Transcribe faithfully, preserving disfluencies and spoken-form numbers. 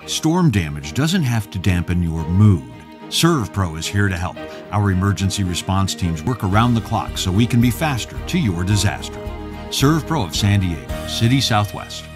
Storm damage doesn't have to dampen your mood. ServPro is here to help. Our emergency response teams work around the clock so we can be faster to your disaster. ServPro of San Diego, City Southwest.